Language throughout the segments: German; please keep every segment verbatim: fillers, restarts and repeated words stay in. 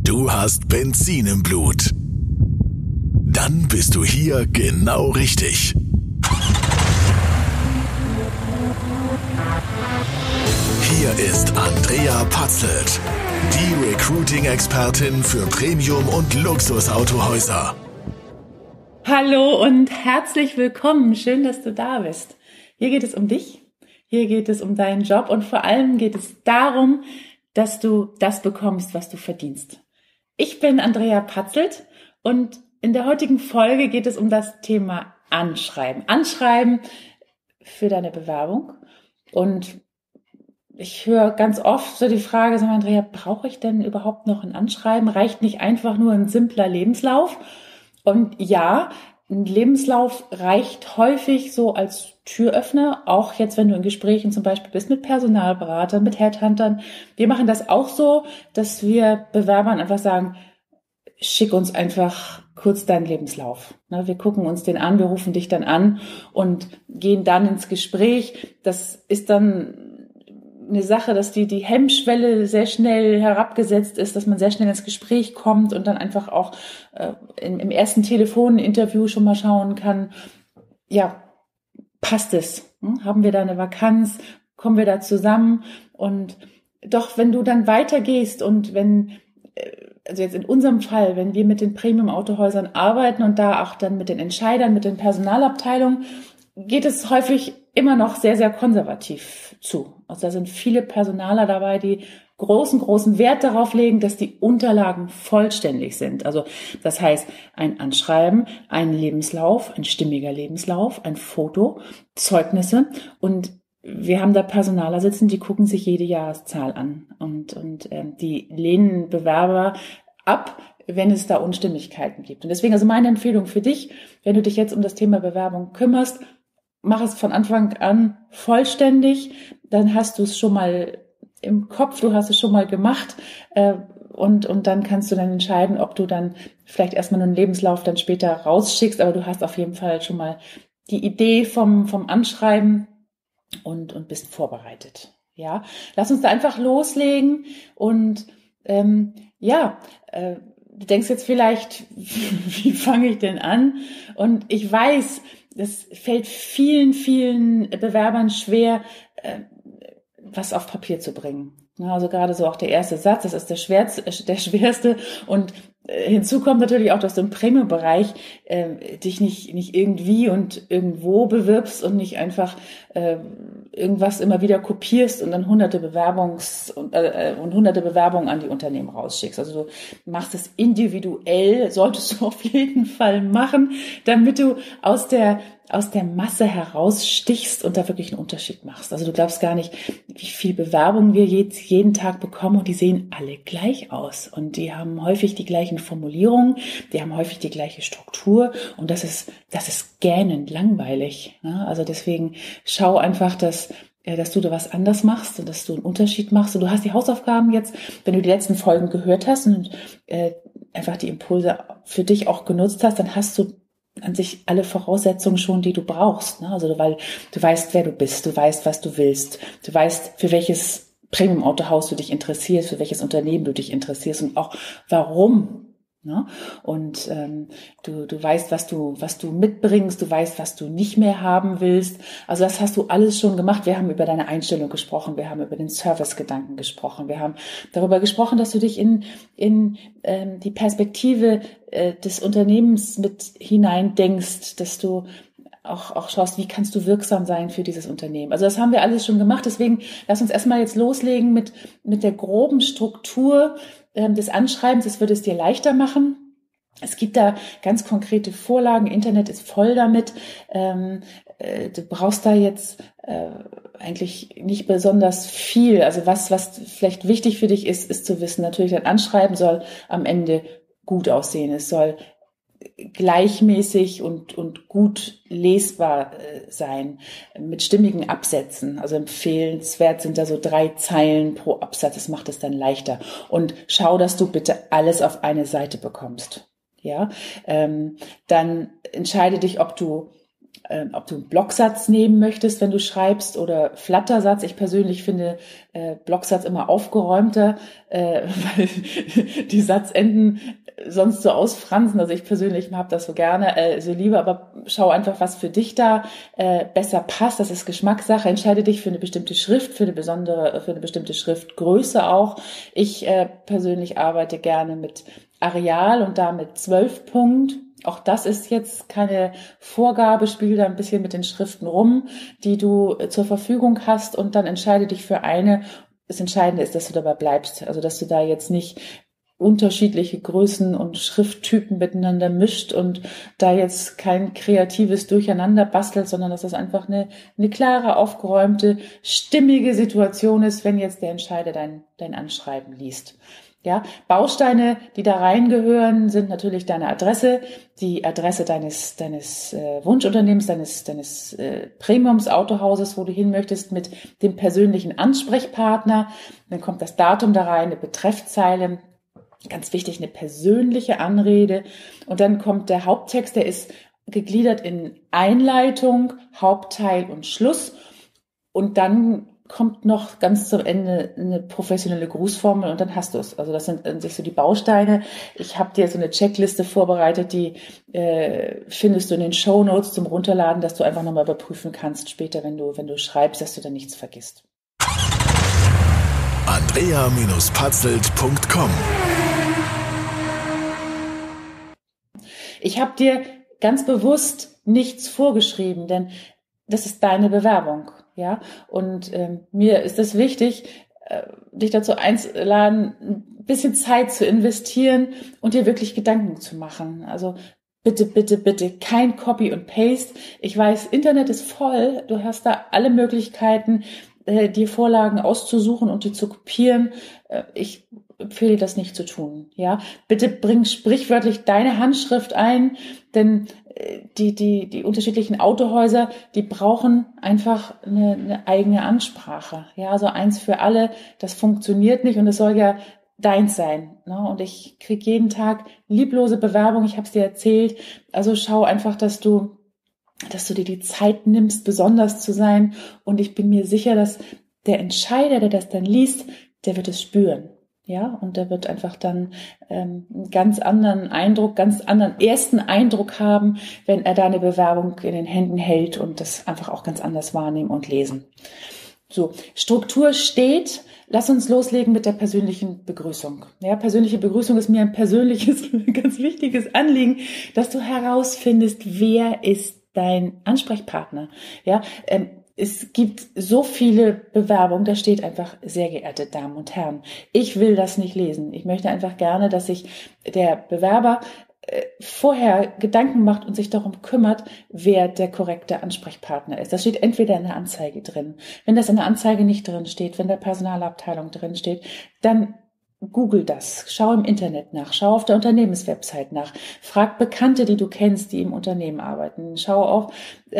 Du hast Benzin im Blut. Dann bist du hier genau richtig. Hier ist Andrea Patzelt, die Recruiting-Expertin für Premium- und Luxusautohäuser. Hallo und herzlich willkommen. Schön, dass du da bist. Hier geht es um dich, hier geht es um deinen Job und vor allem geht es darum, dass du das bekommst, was du verdienst. Ich bin Andrea Patzelt und in der heutigen Folge geht es um das Thema Anschreiben. Anschreiben für deine Bewerbung. Und ich höre ganz oft so die Frage, sag mal, Andrea, brauche ich denn überhaupt noch ein Anschreiben? Reicht nicht einfach nur ein simpler Lebenslauf? Und ja, ein Lebenslauf reicht häufig so als Türöffner, auch jetzt, wenn du in Gesprächen zum Beispiel bist mit Personalberatern, mit Headhuntern. Wir machen das auch so, dass wir Bewerbern einfach sagen, schick uns einfach kurz deinen Lebenslauf. Wir gucken uns den an, wir rufen dich dann an und gehen dann ins Gespräch. Das ist dann eine Sache, dass die, die Hemmschwelle sehr schnell herabgesetzt ist, dass man sehr schnell ins Gespräch kommt und dann einfach auch äh, im, im ersten Telefoninterview schon mal schauen kann, ja, passt es? Hm? Haben wir da eine Vakanz? Kommen wir da zusammen? Und doch, wenn du dann weitergehst und wenn, also jetzt in unserem Fall, wenn wir mit den Premium-Autohäusern arbeiten und da auch dann mit den Entscheidern, mit den Personalabteilungen, geht es häufig immer noch sehr, sehr konservativ zu. Also da sind viele Personaler dabei, die großen, großen Wert darauf legen, dass die Unterlagen vollständig sind. Also das heißt, ein Anschreiben, ein Lebenslauf, ein stimmiger Lebenslauf, ein Foto, Zeugnisse. Und wir haben da Personaler sitzen, die gucken sich jede Jahreszahl an. Und, und ähm, die lehnen Bewerber ab, wenn es da Unstimmigkeiten gibt. Und deswegen also meine Empfehlung für dich, wenn du dich jetzt um das Thema Bewerbung kümmerst, mach es von Anfang an vollständig, dann hast du es schon mal im Kopf, du hast es schon mal gemacht äh, und und dann kannst du dann entscheiden, ob du dann vielleicht erstmal einen Lebenslauf dann später rausschickst, aber du hast auf jeden Fall schon mal die Idee vom vom Anschreiben und und bist vorbereitet. Ja, lass uns da einfach loslegen und ähm, ja, äh, du denkst jetzt vielleicht, wie fange ich denn an? Und ich weiß, das fällt vielen, vielen Bewerbern schwer, was auf Papier zu bringen. Also gerade so auch der erste Satz, das ist der schwerste, der schwerste. Und hinzu kommt natürlich auch, dass du im Premium-Bereich äh, dich nicht nicht irgendwie und irgendwo bewirbst und nicht einfach äh, irgendwas immer wieder kopierst und dann hunderte Bewerbungs und, äh, und hunderte Bewerbungen an die Unternehmen rausschickst. Also du machst es individuell, solltest du auf jeden Fall machen, damit du aus der aus der Masse herausstichst und da wirklich einen Unterschied machst. Also du glaubst gar nicht, wie viel Bewerbungen wir jetzt jeden Tag bekommen und die sehen alle gleich aus und die haben häufig die gleichen Formulierungen, die haben häufig die gleiche Struktur und das ist das ist gähnend langweilig. Also deswegen schau einfach, dass dass du da was anders machst und dass du einen Unterschied machst und du hast die Hausaufgaben jetzt, wenn du die letzten Folgen gehört hast und äh, einfach die Impulse für dich auch genutzt hast, dann hast du an sich alle Voraussetzungen schon, die du brauchst, ne? Also weil du weißt, wer du bist, du weißt, was du willst, du weißt, für welches Premium-Autohaus du dich interessierst, für welches Unternehmen du dich interessierst und auch warum. Ne? Und ähm, du du weißt, was du was du mitbringst, du weißt, was du nicht mehr haben willst. Also das hast du alles schon gemacht. Wir haben über deine Einstellung gesprochen, wir haben über den Servicegedanken gesprochen, wir haben darüber gesprochen, dass du dich in in ähm, die Perspektive äh, des Unternehmens mit hinein denkst, dass du auch auch schaust, wie kannst du wirksam sein für dieses Unternehmen. Also das haben wir alles schon gemacht. Deswegen lass uns erstmal jetzt loslegen mit mit der groben Struktur des Anschreibens. Es würde es dir leichter machen. Es gibt da ganz konkrete Vorlagen. Internet ist voll damit. Ähm, äh, du brauchst da jetzt äh, eigentlich nicht besonders viel. Also was, was vielleicht wichtig für dich ist, ist zu wissen, natürlich ein Anschreiben soll am Ende gut aussehen. Es soll gleichmäßig und und gut lesbar äh, sein, mit stimmigen Absätzen. Also empfehlenswert sind da so drei Zeilen pro Absatz, das macht es dann leichter. Und schau, dass du bitte alles auf eine Seite bekommst. Ja, ähm, dann entscheide dich, ob du äh, ob du einen Blocksatz nehmen möchtest, wenn du schreibst, oder Flattersatz. Ich persönlich finde äh, Blocksatz immer aufgeräumter, äh, weil die Satzenden sonst so ausfransen. Also ich persönlich habe das so gerne, äh, so lieber, aber schau einfach, was für dich da äh, besser passt. Das ist Geschmackssache. Entscheide dich für eine bestimmte Schrift, für eine besondere, für eine bestimmte Schriftgröße auch. Ich äh, persönlich arbeite gerne mit Arial und damit zwölf Punkt. Auch das ist jetzt keine Vorgabe, spiel da ein bisschen mit den Schriften rum, die du zur Verfügung hast, und dann entscheide dich für eine. Das Entscheidende ist, dass du dabei bleibst, also dass du da jetzt nicht unterschiedliche Größen und Schrifttypen miteinander mischt und da jetzt kein kreatives Durcheinander bastelt, sondern dass das einfach eine, eine klare, aufgeräumte, stimmige Situation ist, wenn jetzt der Entscheider dein, dein Anschreiben liest. Ja, Bausteine, die da reingehören, sind natürlich deine Adresse, die Adresse deines deines äh, Wunschunternehmens, deines deines äh, Premiums-Autohauses, wo du hin möchtest, mit dem persönlichen Ansprechpartner. Dann kommt das Datum da rein, eine Betreffzeile, ganz wichtig, eine persönliche Anrede. Und dann kommt der Haupttext, der ist gegliedert in Einleitung, Hauptteil und Schluss. Und dann kommt noch ganz zum Ende eine professionelle Grußformel und dann hast du es. Also das sind an sich so die Bausteine. Ich habe dir so eine Checkliste vorbereitet, die äh, findest du in den Shownotes zum Runterladen, dass du einfach nochmal überprüfen kannst später, wenn du wenn du schreibst, dass du da nichts vergisst. Andrea Patzelt Punkt com. Ich habe dir ganz bewusst nichts vorgeschrieben, denn das ist deine Bewerbung. Ja, und ähm, mir ist es wichtig, äh, dich dazu einzuladen, ein bisschen Zeit zu investieren und dir wirklich Gedanken zu machen. Also bitte, bitte, bitte kein Copy und Paste. Ich weiß, Internet ist voll. Du hast da alle Möglichkeiten, äh, dir Vorlagen auszusuchen und die zu kopieren. Äh, ich empfehle das nicht zu tun. Ja, bitte bring sprichwörtlich deine Handschrift ein, denn die, die, die unterschiedlichen Autohäuser, die brauchen einfach eine, eine eigene Ansprache. Ja, also eins für alle, das funktioniert nicht und es soll ja deins sein. Ne? Und ich kriege jeden Tag lieblose Bewerbungen, ich habe es dir erzählt. Also schau einfach, dass du, dass du dir die Zeit nimmst, besonders zu sein. Und ich bin mir sicher, dass der Entscheider, der das dann liest, der wird es spüren. Ja, und der wird einfach dann ähm, einen ganz anderen Eindruck, ganz anderen ersten Eindruck haben, wenn er deine Bewerbung in den Händen hält und das einfach auch ganz anders wahrnehmen und lesen. So, Struktur steht. Lass uns loslegen mit der persönlichen Begrüßung. Ja, persönliche Begrüßung ist mir ein persönliches, ganz wichtiges Anliegen, dass du herausfindest, wer ist dein Ansprechpartner. Ja, ähm, es gibt so viele Bewerbungen, da steht einfach, sehr geehrte Damen und Herren, ich will das nicht lesen. Ich möchte einfach gerne, dass sich der Bewerber äh, vorher Gedanken macht und sich darum kümmert, wer der korrekte Ansprechpartner ist. Das steht entweder in der Anzeige drin. Wenn das in der Anzeige nicht drin steht, wenn der Personalabteilung drin steht, dann Google das, schau im Internet nach, schau auf der Unternehmenswebsite nach, frag Bekannte, die du kennst, die im Unternehmen arbeiten, schau auf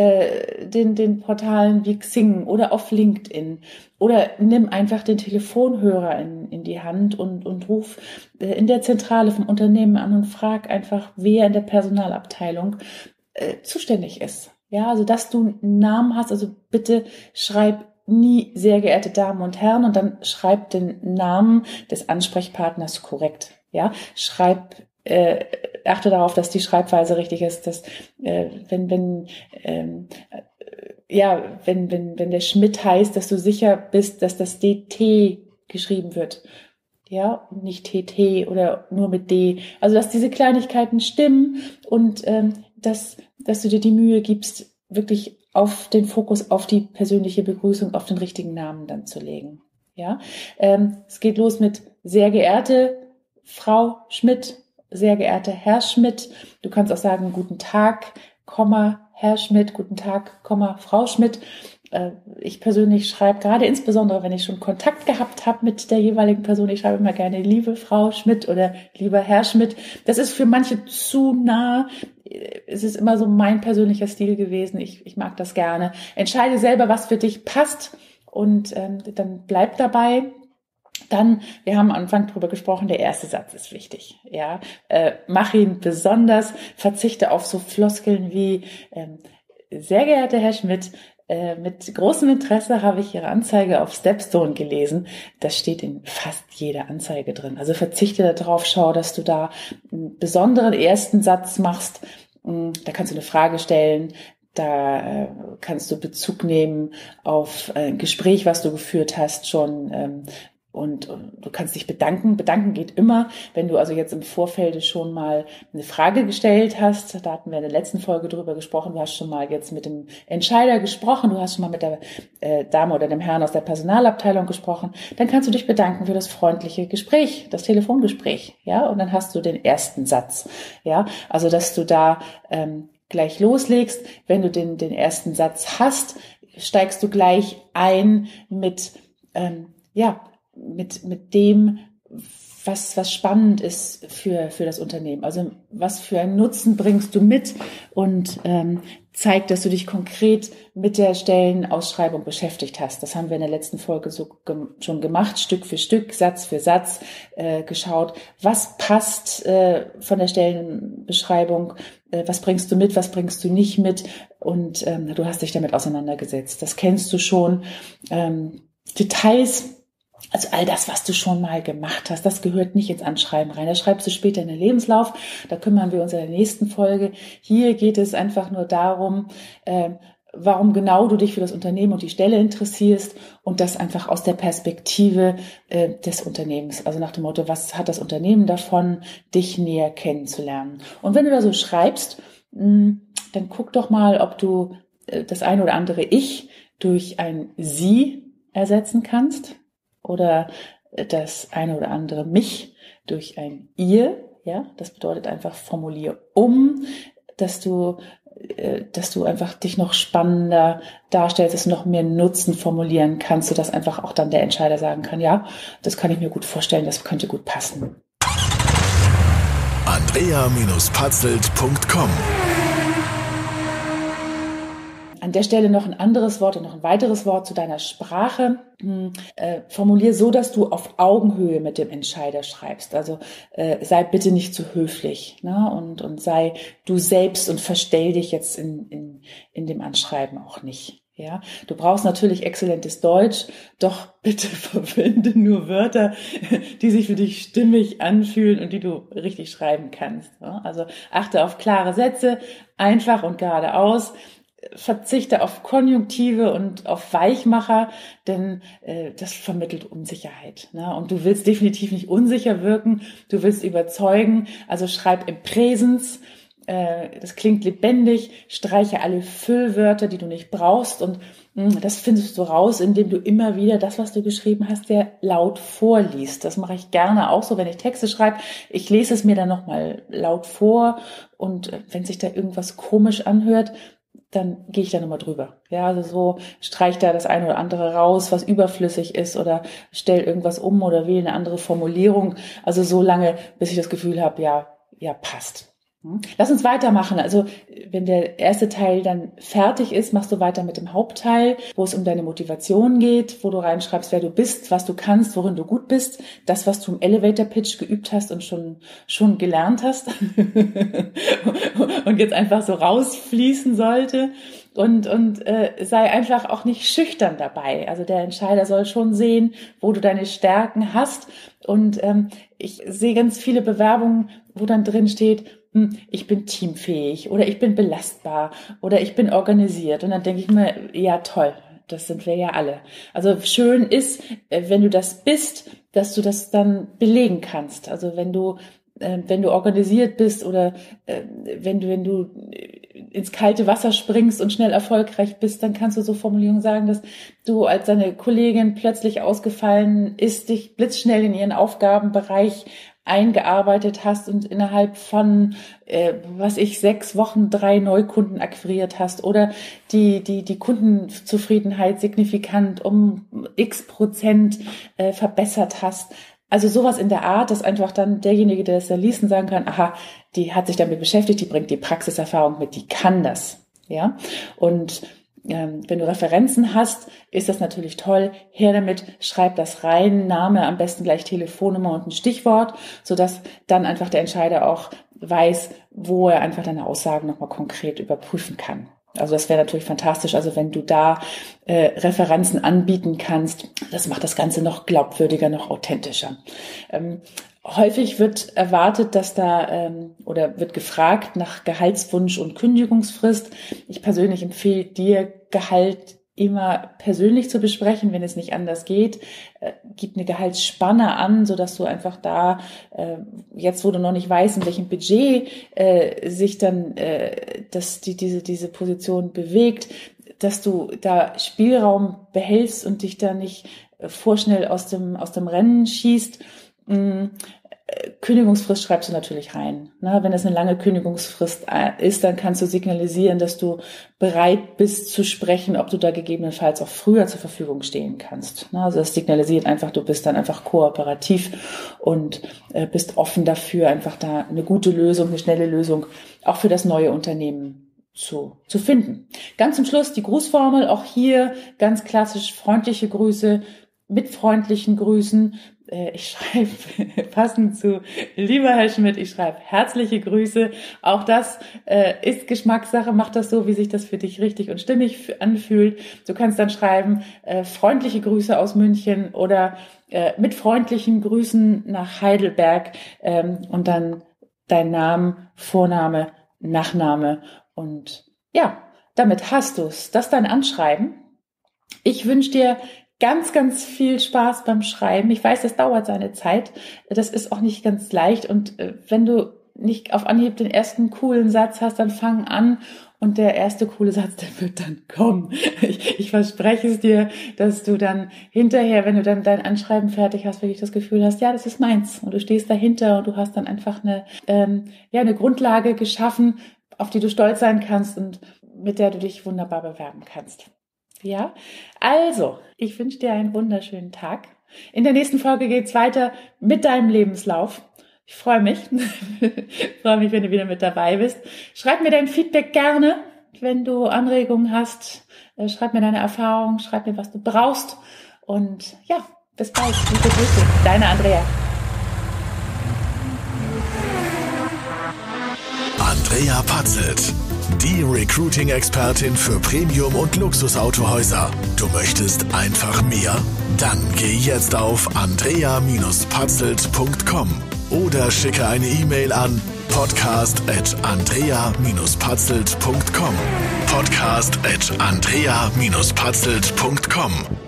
äh, den, den Portalen wie Xing oder auf LinkedIn oder nimm einfach den Telefonhörer in, in die Hand und, und ruf äh, in der Zentrale vom Unternehmen an und frag einfach, wer in der Personalabteilung äh, zuständig ist. Ja, also dass du einen Namen hast, also bitte schreib nie sehr geehrte Damen und Herren und dann schreib den Namen des Ansprechpartners korrekt. Ja, schreib, äh, achte darauf, dass die Schreibweise richtig ist, dass äh, wenn wenn ähm, äh, ja wenn wenn wenn der Schmidt heißt, dass du sicher bist, dass das D T geschrieben wird. Ja, nicht T T oder nur mit D. Also dass diese Kleinigkeiten stimmen und ähm, dass dass du dir die Mühe gibst, wirklich auf den Fokus auf die persönliche Begrüßung, auf den richtigen Namen dann zu legen. Ja, ähm, es geht los mit sehr geehrte Frau Schmidt, sehr geehrter Herr Schmidt. Du kannst auch sagen guten Tag, Komma, Herr Schmidt, guten Tag, Komma, Frau Schmidt. Äh, ich persönlich schreibe gerade insbesondere, wenn ich schon Kontakt gehabt habe mit der jeweiligen Person, ich schreibe immer gerne liebe Frau Schmidt oder lieber Herr Schmidt. Das ist für manche zu nah. Es ist immer so mein persönlicher Stil gewesen. Ich, ich mag das gerne. Entscheide selber, was für dich passt und ähm, dann bleib dabei. Dann, wir haben am Anfang drüber gesprochen, der erste Satz ist wichtig. Ja, äh, mach ihn besonders, verzichte auf so Floskeln wie ähm, Sehr geehrter Herr Schmidt, äh, mit großem Interesse habe ich Ihre Anzeige auf Stepstone gelesen. Das steht in fast jeder Anzeige drin. Also verzichte darauf, schau, dass du da einen besonderen ersten Satz machst. Da kannst du eine Frage stellen. Da äh, kannst du Bezug nehmen auf ein Gespräch, was du geführt hast schon. Ähm, Und, und du kannst dich bedanken. Bedanken geht immer, wenn du also jetzt im Vorfeld schon mal eine Frage gestellt hast. Da hatten wir in der letzten Folge drüber gesprochen. Du hast schon mal jetzt mit dem Entscheider gesprochen. Du hast schon mal mit der äh, Dame oder dem Herrn aus der Personalabteilung gesprochen. Dann kannst du dich bedanken für das freundliche Gespräch, das Telefongespräch. Ja, und dann hast du den ersten Satz. Ja, also dass du da ähm, gleich loslegst. Wenn du den den ersten Satz hast, steigst du gleich ein mit ähm, ja mit mit dem, was was spannend ist für für das Unternehmen. Also was für einen Nutzen bringst du mit und ähm, zeigt, dass du dich konkret mit der Stellenausschreibung beschäftigt hast. Das haben wir in der letzten Folge so gem- schon gemacht, Stück für Stück, Satz für Satz äh, geschaut, was passt äh, von der Stellenbeschreibung, äh, was bringst du mit, was bringst du nicht mit und ähm, du hast dich damit auseinandergesetzt. Das kennst du schon. Ähm, Details, also all das, was du schon mal gemacht hast, das gehört nicht ins Anschreiben rein. Das schreibst du später in den Lebenslauf. Da kümmern wir uns in der nächsten Folge. Hier geht es einfach nur darum, äh, warum genau du dich für das Unternehmen und die Stelle interessierst und das einfach aus der Perspektive äh, des Unternehmens. Also nach dem Motto, was hat das Unternehmen davon, dich näher kennenzulernen? Und wenn du da so schreibst, mh, dann guck doch mal, ob du äh, das eine oder andere Ich durch ein Sie ersetzen kannst. Oder das eine oder andere Mich durch ein Ihr, ja, das bedeutet einfach formulier um, dass du, äh, dass du einfach dich noch spannender darstellst, dass du noch mehr Nutzen formulieren kannst, sodass einfach auch dann der Entscheider sagen kann, ja, das kann ich mir gut vorstellen, das könnte gut passen. Andrea Patzelt Punkt com. An der Stelle noch ein anderes Wort und noch ein weiteres Wort zu deiner Sprache. Hm, äh, formulier so, dass du auf Augenhöhe mit dem Entscheider schreibst. Also äh, sei bitte nicht zu höflich, ne? und, und sei du selbst und verstell dich jetzt in, in, in dem Anschreiben auch nicht. Ja, du brauchst natürlich exzellentes Deutsch, doch bitte verwende nur Wörter, die sich für dich stimmig anfühlen und die du richtig schreiben kannst. Ja? Also achte auf klare Sätze, einfach und geradeaus. Verzichte auf Konjunktive und auf Weichmacher, denn äh, das vermittelt Unsicherheit. Ne? Und du willst definitiv nicht unsicher wirken, du willst überzeugen, also schreib im Präsens, äh, das klingt lebendig, streiche alle Füllwörter, die du nicht brauchst und mh, das findest du raus, indem du immer wieder das, was du geschrieben hast, sehr laut vorliest. Das mache ich gerne auch so, wenn ich Texte schreibe. Ich lese es mir dann nochmal laut vor und äh, wenn sich da irgendwas komisch anhört, dann gehe ich da nochmal drüber. Ja, also so streich da das eine oder andere raus, was überflüssig ist oder stell irgendwas um oder wähle eine andere Formulierung. Also so lange, bis ich das Gefühl habe, ja, ja, passt. Lass uns weitermachen. Also wenn der erste Teil dann fertig ist, machst du weiter mit dem Hauptteil, wo es um deine Motivation geht, wo du reinschreibst, wer du bist, was du kannst, worin du gut bist, das, was du im Elevator Pitch geübt hast und schon schon gelernt hast und jetzt einfach so rausfließen sollte. Und, und äh, sei einfach auch nicht schüchtern dabei. Also der Entscheider soll schon sehen, wo du deine Stärken hast. Und ähm, ich sehe ganz viele Bewerbungen, wo dann drin steht, hm, ich bin teamfähig oder ich bin belastbar oder ich bin organisiert. Und dann denke ich mir, ja toll, das sind wir ja alle. Also schön ist, wenn du das bist, dass du das dann belegen kannst. Also wenn du wenn du organisiert bist oder äh, wenn du wenn du ins kalte Wasser springst und schnell erfolgreich bist, dann kannst du so Formulierungen sagen, dass du als deine Kollegin plötzlich ausgefallen ist, dich blitzschnell in ihren Aufgabenbereich eingearbeitet hast und innerhalb von, äh, was ich, sechs Wochen drei Neukunden akquiriert hast oder die die die Kundenzufriedenheit signifikant um x Prozent äh, verbessert hast. Also sowas in der Art, dass einfach dann derjenige, der das da liest, und sagen kann, aha, die hat sich damit beschäftigt, die bringt die Praxiserfahrung mit, die kann das, ja. Und ähm, wenn du Referenzen hast, ist das natürlich toll. Her damit, schreib das rein, Name, am besten gleich Telefonnummer und ein Stichwort, sodass dann einfach der Entscheider auch weiß, wo er einfach deine Aussagen nochmal konkret überprüfen kann. Also das wäre natürlich fantastisch. Also wenn du da äh, Referenzen anbieten kannst, das macht das Ganze noch glaubwürdiger, noch authentischer. Ähm, häufig wird erwartet, dass da ähm, oder wird gefragt nach Gehaltswunsch und Kündigungsfrist. Ich persönlich empfehle dir, Gehalt immer persönlich zu besprechen, wenn es nicht anders geht. Äh, gib eine Gehaltsspanne an, sodass du einfach da, äh, jetzt wo du noch nicht weißt, in welchem Budget äh, sich dann äh, dass die, diese, diese Position bewegt, dass du da Spielraum behältst und dich da nicht äh, vorschnell aus dem, aus dem Rennen schießt. Mm. Kündigungsfrist schreibst du natürlich rein. Na, wenn es eine lange Kündigungsfrist ist, dann kannst du signalisieren, dass du bereit bist zu sprechen, ob du da gegebenenfalls auch früher zur Verfügung stehen kannst. Na, also das signalisiert einfach, du bist dann einfach kooperativ und äh, bist offen dafür, einfach da eine gute Lösung, eine schnelle Lösung auch für das neue Unternehmen zu, zu finden. Ganz zum Schluss die Grußformel, auch hier ganz klassisch freundliche Grüße mit freundlichen Grüßen. Ich schreibe passend zu lieber Herr Schmidt, ich schreibe herzliche Grüße. Auch das äh, ist Geschmackssache, mach das so, wie sich das für dich richtig und stimmig anfühlt. Du kannst dann schreiben, äh, freundliche Grüße aus München oder äh, mit freundlichen Grüßen nach Heidelberg ähm, und dann dein Name, Vorname, Nachname und ja, damit hast du's. Das ist dein Anschreiben. Ich wünsche dir ganz, ganz viel Spaß beim Schreiben. Ich weiß, das dauert seine Zeit. Das ist auch nicht ganz leicht. Und äh, wenn du nicht auf Anhieb den ersten coolen Satz hast, dann fang an. Und der erste coole Satz, der wird dann kommen. Ich, ich verspreche es dir, dass du dann hinterher, wenn du dann dein Anschreiben fertig hast, wirklich das Gefühl hast, ja, das ist meins. Und du stehst dahinter und du hast dann einfach eine, ähm, ja, eine Grundlage geschaffen, auf die du stolz sein kannst und mit der du dich wunderbar bewerben kannst. Ja, also, ich wünsche dir einen wunderschönen Tag. In der nächsten Folge geht's weiter mit deinem Lebenslauf. Ich freue mich. Ich freue mich, wenn du wieder mit dabei bist. Schreib mir dein Feedback gerne, wenn du Anregungen hast. Schreib mir deine Erfahrungen, schreib mir, was du brauchst. Und ja, bis bald. Liebe Grüße. Deine Andrea. Andrea Patzelt, die Recruiting-Expertin für Premium- und Luxusautohäuser. Du möchtest einfach mehr? Dann geh jetzt auf andrea Bindestrich patzelt Punkt com oder schicke eine E-Mail an podcast at andrea Bindestrich patzelt Punkt com. podcast at andrea Bindestrich patzelt Punkt com.